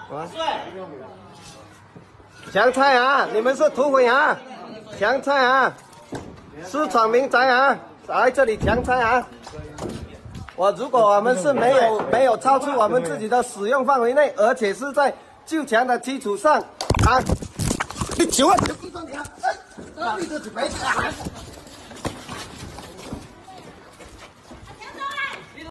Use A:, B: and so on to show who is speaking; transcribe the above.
A: 抢菜啊！你们是土匪啊！抢菜啊！私闯民宅啊！来这里抢菜啊！如果我们是没有超出我们自己的使用范围内，而且是在就墙的基础上啊，你求啊！求你啊！你这是没